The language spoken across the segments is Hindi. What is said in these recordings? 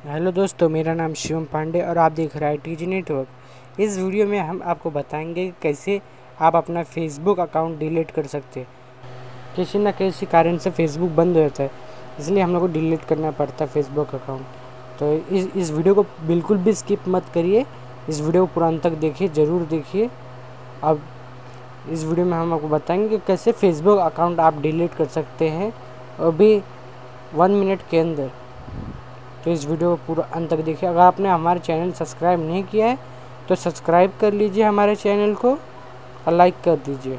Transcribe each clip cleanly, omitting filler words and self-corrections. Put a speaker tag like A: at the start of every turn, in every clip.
A: हेलो दोस्तों, मेरा नाम शिवम पांडे और आप देख रहे हैं टीजी नेटवर्क। इस वीडियो में हम आपको बताएंगे कि कैसे आप अपना फेसबुक अकाउंट डिलीट कर सकते हैं। किसी न किसी कारण से फेसबुक बंद हो जाता है, इसलिए हम लोग को डिलीट करना पड़ता है फेसबुक अकाउंट। तो इस वीडियो को बिल्कुल भी स्किप मत करिए, इस वीडियो को पूरा अंत तक देखिए, ज़रूर देखिए। अब इस वीडियो में हम आपको बताएंगे कि कैसे फेसबुक अकाउंट आप डिलीट कर सकते हैं और भी 1 मिनट के अंदर। तो इस वीडियो को पूरा अंत तक देखिए। अगर आपने हमारे चैनल सब्सक्राइब नहीं किया है तो सब्सक्राइब कर लीजिए हमारे चैनल को और लाइक कर दीजिए।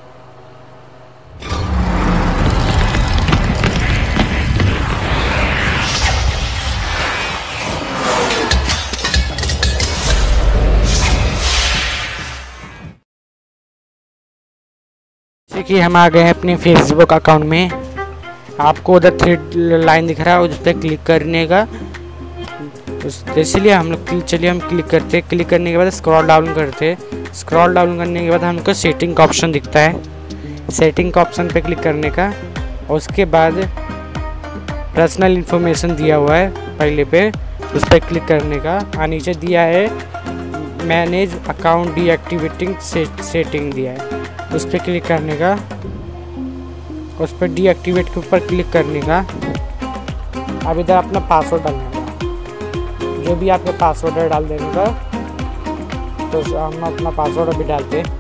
A: जैसे कि हम आ गए हैं अपने फेसबुक अकाउंट में। आपको उधर 3 लाइन दिख रहा है, उस पर क्लिक करने का। इसलिए हम लोग चलिए हम क्लिक करते हैं। क्लिक करने के बाद स्क्रॉल डाउन करते हैं। स्क्रॉल डाउन करने के बाद हमको सेटिंग का ऑप्शन दिखता है। सेटिंग का ऑप्शन पे क्लिक करने का और उसके बाद पर्सनल इन्फॉर्मेशन दिया हुआ है पहले पे, उस पर क्लिक करने का। और नीचे दिया है मैनेज अकाउंट डीएक्टिवेटिंग सेटिंग दिया है, उस पर क्लिक करने का। उस पर डीएक्टिवेट के ऊपर क्लिक करने का। अब इधर अपना पासवर्ड डालने का, जो भी आपका पासवर्ड है डाल देने का। तो हम अपना पासवर्ड अभी डालते हैं।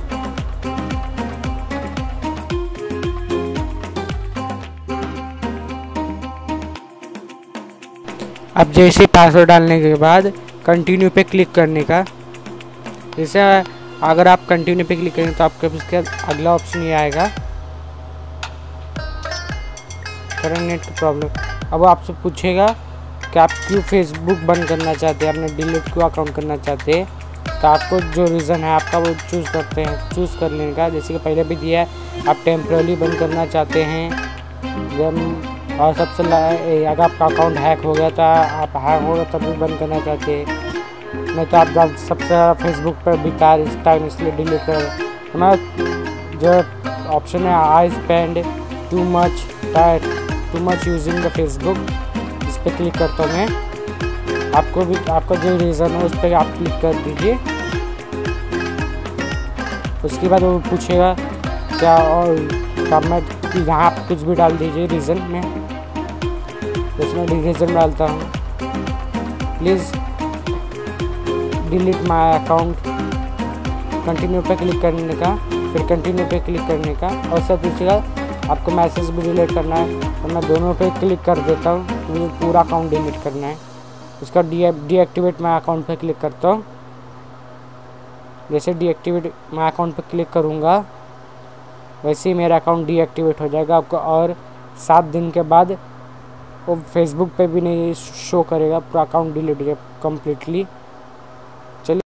A: अब जैसे पासवर्ड डालने के बाद कंटिन्यू पे क्लिक करने का। जैसे अगर आप कंटिन्यू पे क्लिक करेंगे तो आपके उसके अगला ऑप्शन ये आएगा, करंट नेट की प्रॉब्लम। अब वो आपसे पूछेगा कि आप क्यों फेसबुक बंद करना चाहते हैं, अपने डिलीट क्यों अकाउंट करना चाहते हैं। तो आपको जो रीज़न है आपका वो चूज़ कर लेने का। जैसे कि पहले भी दिया है, आप टेम्पररी बंद करना चाहते हैं। और सबसे अगर आपका अकाउंट हैक हो गया था, आप हैक हो गया तब भी बंद करना चाहते हैं, नहीं तो आप सबसे ज़्यादा फेसबुक पर बिता इस टाइम, इसलिए डिलीट कर। हमारा जो ऑप्शन है I spend too much using the Facebook, इस पर क्लिक करता हूँ मैं। आपका जो रीज़न है उस पर आप क्लिक कर दीजिए। उसके बाद वो पूछेगा क्या, और कमेंट यहाँ आप कुछ भी डाल दीजिए रीज़न में। इसमें रीज़न डालता हूँ, please delete my account. Continue पे क्लिक करने का, फिर कंटिन्यू पे क्लिक करने का। और सब पूछेगा आपको मैसेज भी डिलीट करना है, तो मैं दोनों पे क्लिक कर देता हूँ। मुझे पूरा अकाउंट डिलीट करना है। उसका डीएक्टिवेट माय अकाउंट पे क्लिक करता हूँ। जैसे डीएक्टिवेट माय अकाउंट पे क्लिक करूँगा वैसे ही मेरा अकाउंट डीएक्टिवेट हो जाएगा आपको। और 7 दिन के बाद वो फेसबुक पे भी नहीं शो करेगा, पूरा अकाउंट डिलीट हो जाएगा कम्प्लीटली।